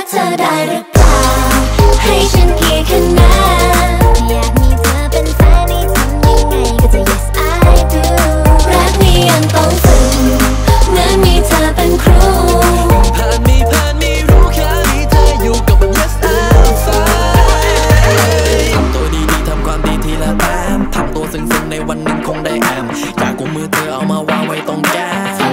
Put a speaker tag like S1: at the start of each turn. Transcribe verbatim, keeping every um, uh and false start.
S1: เธอได้หรือเปล่าให้ฉันกี่คะแนนอยากมีเธอเป็นแฟนให้ทำยังไงก็จะ yes I do รักนี้ยังต้องฝึกเหมือนมีเธอเป็นครู
S2: ผ่านมีผ่านมีรู้แค่ที่เธออยู่กับมัน yes I'm fine ทำตัวดีๆทำความดีทีละแต้มทำตัวซึ้งๆในวันหนึ่งคงได้แอมอยากกุมมือเธอเอามาวางไว้ตรงแก้ม